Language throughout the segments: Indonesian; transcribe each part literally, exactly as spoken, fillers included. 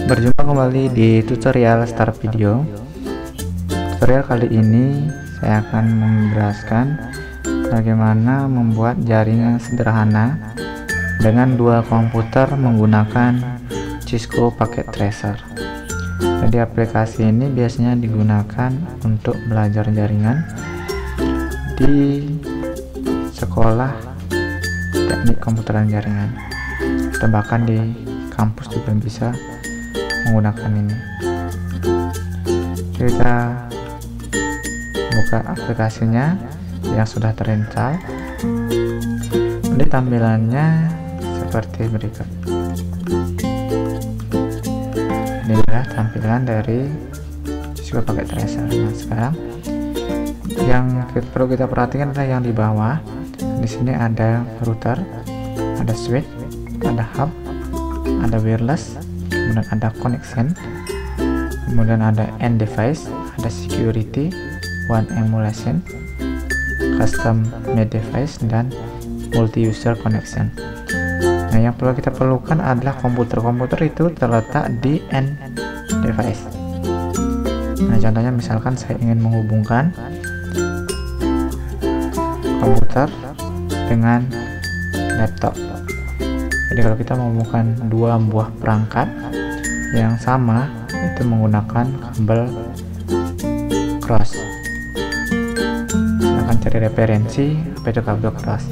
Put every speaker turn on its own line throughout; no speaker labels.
Berjumpa kembali di tutorial Start Video. Tutorial kali ini saya akan menjelaskan bagaimana membuat jaringan sederhana dengan dua komputer menggunakan Cisco Packet Tracer. Jadi aplikasi ini biasanya digunakan untuk belajar jaringan di sekolah teknik komputeran jaringan, atau bahkan di kampus juga bisa menggunakan ini. Kita buka aplikasinya yang sudah terinstall. Ini tampilannya seperti berikut. Ini adalah tampilan dari Cisco Packet Tracer. Nah, sekarang yang perlu kita perhatikan adalah yang di bawah. Di sini ada router, ada switch, ada hub, ada wireless, kemudian ada connection, kemudian ada end device, ada security, one emulation, custom made device, dan multi user connection. Nah, yang perlu kita perlukan adalah komputer-komputer itu terletak di end device. Nah, contohnya misalkan saya ingin menghubungkan komputer dengan laptop. Jadi kalau kita menghubungkan dua buah perangkat yang sama, itu menggunakan kabel cross. Silahkan cari referensi apa itu kabel cross.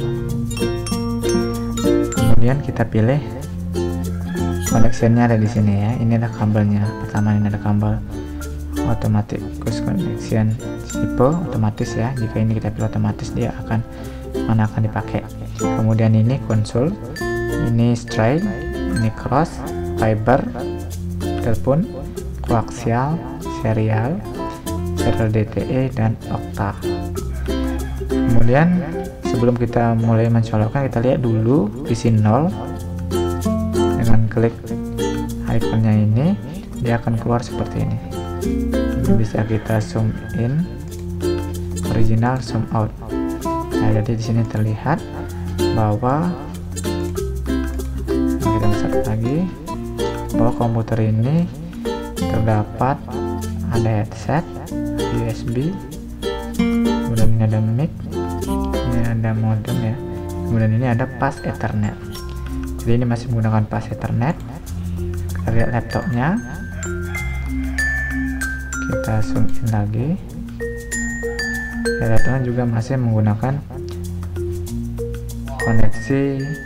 Kemudian kita pilih connectionnya ada di sini ya. Ini ada kabelnya. Pertama ini ada kabel automatic connection tipe otomatis ya. Jika ini kita pilih otomatis, dia akan mana akan dipakai. Kemudian ini konsol, ini straight, ini cross, fiber, telepon, koaksial, serial, serial D T E, dan okta. Kemudian sebelum kita mulai mencolokkan, kita lihat dulu isi nol. Dengan klik ikonnya ini, dia akan keluar seperti ini. Ini bisa kita zoom in, original, zoom out. Nah, jadi di sini terlihat bahwa nah, kita bisa lihat lagi bahwa komputer ini terdapat ada headset, U S B, kemudian ini ada mic, ini ada modem ya, kemudian ini ada pas Ethernet. Jadi ini masih menggunakan pas Ethernet. Kita lihat laptopnya, kita zoom in lagi. Ya, laptopnya juga masih menggunakan koneksi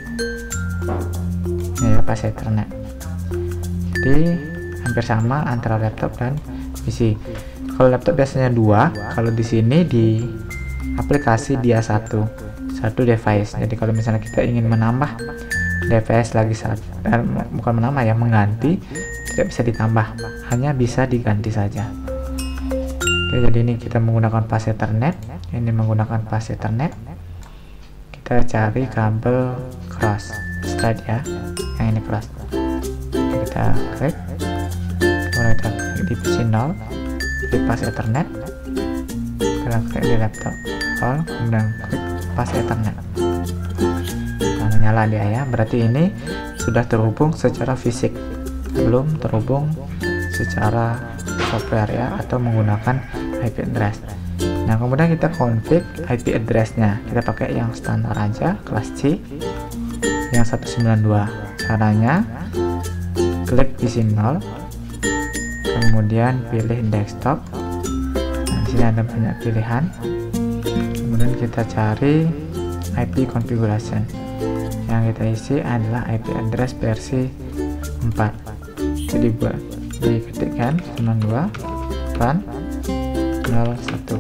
ya, pas Ethernet. Jadi hampir sama antara laptop dan P C. Kalau laptop biasanya dua, kalau di sini di aplikasi dia satu, satu device. Jadi kalau misalnya kita ingin menambah device lagi satu, eh, bukan menambah ya, mengganti, tidak bisa ditambah, hanya bisa diganti saja. Oke, jadi ini kita menggunakan pas Ethernet, ini menggunakan pas Ethernet. Kita cari kabel cross straight ya, yang ini cross. Kita klik, kemudian kita klik di P C nol, di pas Ethernet, kita klik di laptop all, kemudian klik pas Ethernet. Nah, menyala dia ya, berarti ini sudah terhubung secara fisik, belum terhubung secara software ya, atau menggunakan I P address. Nah, kemudian kita config I P address-nya. Kita pakai yang standar aja, kelas C, yang seratus sembilan puluh dua. Caranya, klik P C nol, kemudian pilih desktop. Nah, di sini ada banyak pilihan. Kemudian kita cari I P configuration. Yang kita isi adalah I P address versi empat. Jadi buat diketikkan sembilan dua delapan nol satu.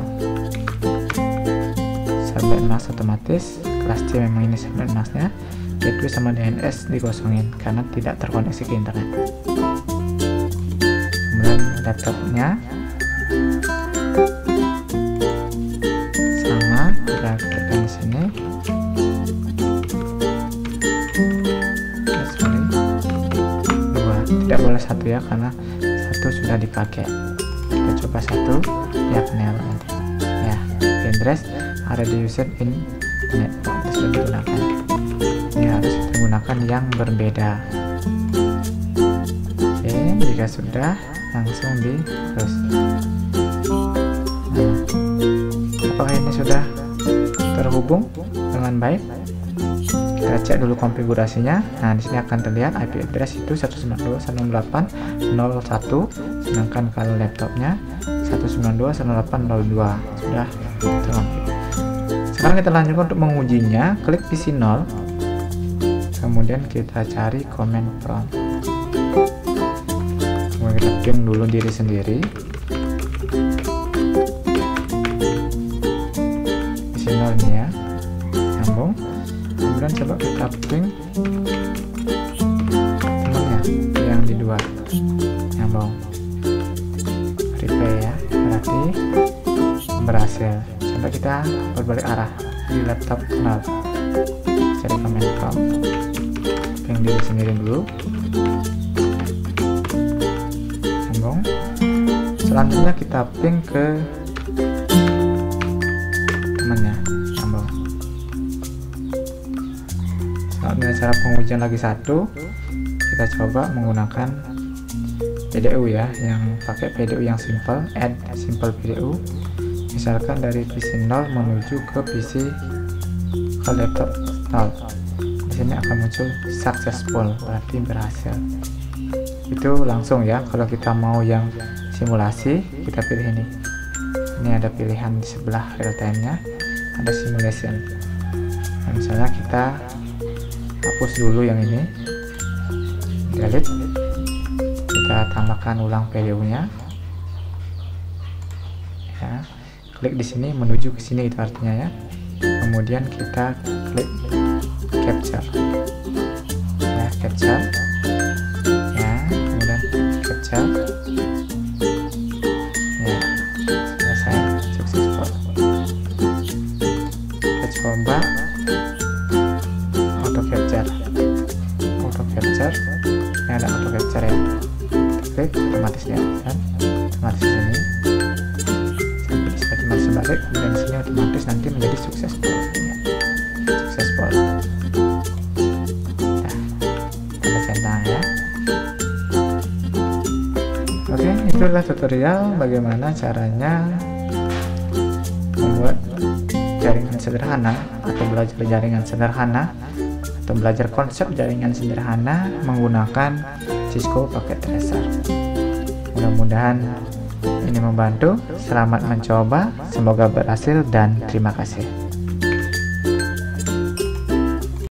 Subnet mask otomatis, kelas C memang ini subnet masknya. Gateway sama D N S dikosongin karena tidak terkoneksi ke internet. Kemudian laptopnya sama, kita klikkan di sini. Sorry, dua, tidak boleh satu ya, karena satu sudah dipakai. Kita coba satu, ya panel nanti ya. Address ada di user in net, itu sudah digunakan. Ini harus kita gunakan yang berbeda. Oke, Jika sudah, langsung di close. Nah, apakah ini sudah terhubung dengan baik? Kita cek dulu konfigurasinya. Nah, di sini akan terlihat I P address itu seratus sembilan puluh dua titik seratus enam puluh delapan titik nol satu, sedangkan kalau laptopnya seratus sembilan puluh dua titik nol delapan titik nol dua. Sudah terkonfig. Sekarang kita lanjutkan untuk mengujinya. Klik P C nol, kemudian kita cari command prompt. Kemudian kita ping dulu diri sendiri. P C nol ini ya, nyambung. Kemudian coba kita ping temannya yang di dua, nyambung. Replay ya, berarti berhasil. Coba kita berbalik arah di laptop nol, cari command prompt, ping diri sendiri dulu, nyambung. Selanjutnya kita ping ke temannya, nyambung. Selanjutnya cara pengujian lagi satu, kita coba menggunakan P D U ya, yang pakai P D U yang simple, add simple P D U. Misalkan dari P C nol menuju ke P C ke laptop nol. Di sini akan muncul successful, berarti berhasil. Itu langsung ya. Kalau kita mau yang simulasi, kita pilih ini. Ini ada pilihan di sebelah real time-nya, ada simulation. Nah, misalnya kita hapus dulu yang ini, delete, kita tambahkan ulang P D U-nya. Ya, klik di sini menuju ke sini, itu artinya ya. Kemudian kita klik capture, ya capture, ya kemudian capture, ya selesai, successful. Kita coba auto capture, auto capture, ini ada auto capture ya. Klik otomatis ya, kan? Otomatis ini. Sebalik, kemudian di sini otomatis nanti menjadi successful ya. Successful. Nah, tanda centang ya. Oke, itulah tutorial bagaimana caranya membuat jaringan sederhana atau belajar jaringan sederhana atau belajar konsep jaringan sederhana menggunakan Cisco Packet Tracer. Mudah-mudahan ini membantu. Selamat mencoba, semoga berhasil dan terima kasih.